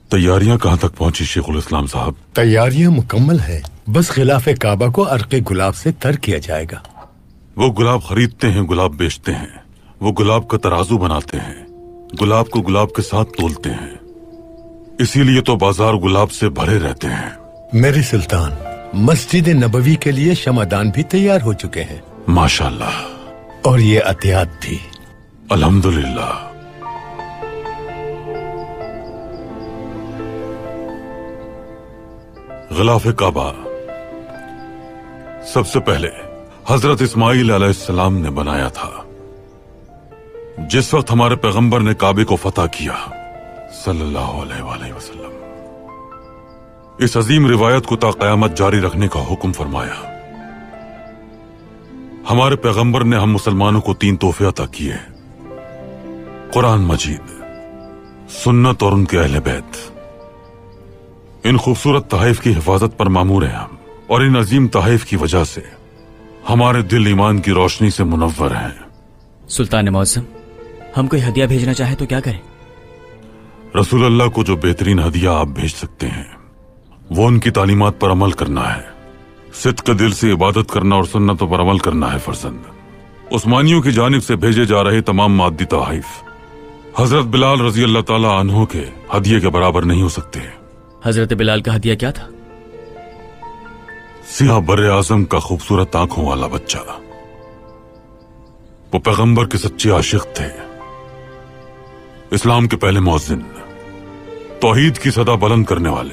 तैयारियां कहां तक पहुंची शेखुल इस्लाम साहब? तैयारियां मुकम्मल है, बस खिलाफे काबा को अर्के गुलाब से तर किया जाएगा। वो गुलाब खरीदते हैं, गुलाब बेचते हैं, वो गुलाब का तराजू बनाते हैं, गुलाब को गुलाब के साथ तोलते हैं, इसीलिए तो बाजार गुलाब से भरे रहते हैं। मेरे सुल्तान, मस्जिद नबवी के लिए शमादान भी तैयार हो चुके हैं। माशाल्लाह। और ये अतियात भी। अल्हम्दुलिल्लाह। गिलाफ-ए काबा सबसे पहले हजरत इस्माइल अलैहिस्सलाम ने बनाया था। जिस वक्त हमारे पैगंबर ने काबे को फतह किया सल्लल्लाहु अलैहि वसल्लम, इस अजीम रिवायत को ता क़यामत जारी रखने का हुक्म फरमाया। हमारे पैगंबर ने हम मुसलमानों को 3 तोहफे अता किए: कुरान मजीद, सुन्नत और उनके अहले बैत। इन खूबसूरत तहफ़ की हिफाजत पर मामूर हैं हम, और इन अजीम तहफ़ की वजह से हमारे दिल ईमान की रोशनी से मुनव्वर हैं। सुल्तान मौज़म, हम कोई हदिया भेजना चाहे तो क्या करें? रसूल अल्लाह को जो बेहतरीन हदिया आप भेज सकते हैं वो उनकी तालीमात पर अमल करना है, सिद्क़ दिल से इबादत करना और सुन्नतों पर अमल करना है। फर्जंद उस्मानियों की जानिब से भेजे जा रहे तमाम मादी तहफ़ हजरत बिलाल रजी अल्लाह ताला अन्हु के हदिये के बराबर नहीं हो सकते। हजरत बिलाल का हदिया क्या था? सिया बर्रे आज़म का खूबसूरत आंखों वाला बच्चा। वो पैगंबर के सच्चे आशिक थे, इस्लाम के पहले मुअज्जिन, तौहीद की सदा बुलंद करने वाले।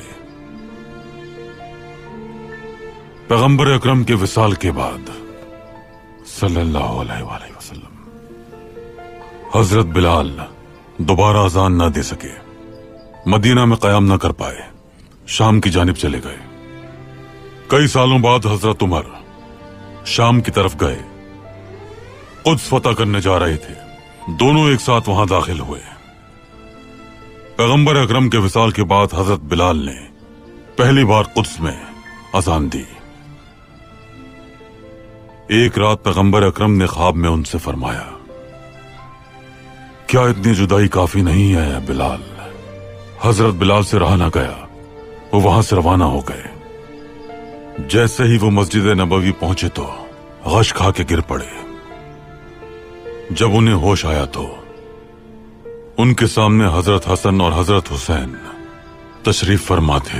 पैगंबर अकरम के विसाल के बाद सल्लल्लाहु अलैहि वसल्लम हजरत बिलाल दोबारा अजान न दे सके, मदीना में कयाम न कर पाए, शाम की जानिब चले गए। कई सालों बाद हजरत उमर शाम की तरफ गए, कुद्स फतह करने जा रहे थे। दोनों एक साथ वहां दाखिल हुए। पैगंबर अकरम के विसाल के बाद हजरत बिलाल ने पहली बार कुद्स में अजान दी। एक रात पैगंबर अकरम ने ख्वाब में उनसे फरमाया, क्या इतनी जुदाई काफी नहीं है बिलाल? हजरत बिलाल से रहा ना गया, वो वहां से रवाना हो गए। जैसे ही वो मस्जिद नबवी पहुंचे तो गश खा के गिर पड़े। जब उन्हें होश आया तो उनके सामने हजरत हसन और हजरत हुसैन तशरीफ फरमा थे।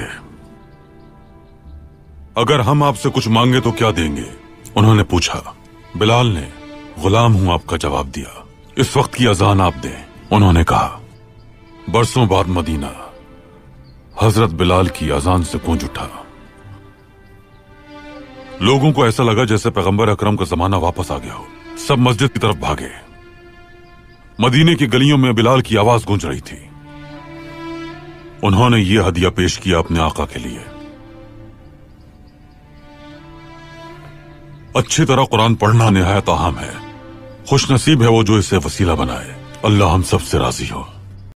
अगर हम आपसे कुछ मांगे तो क्या देंगे? उन्होंने पूछा। बिलाल ने गुलाम हूं आपका जवाब दिया। इस वक्त की अजान आप दें, उन्होंने कहा। बरसों बाद मदीना हजरत बिलाल की अजान से गूंज उठा। लोगों को ऐसा लगा जैसे पैगंबर अकरम का जमाना वापस आ गया हो। सब मस्जिद की तरफ भागे। मदीने की गलियों में बिलाल की आवाज गूंज रही थी। उन्होंने यह हदिया पेश किया अपने आका के लिए। अच्छी तरह कुरान पढ़ना निहायत अहम है। खुशनसीब है वो जो इसे वसीला बनाए। अल्लाह हम सब से राजी हो।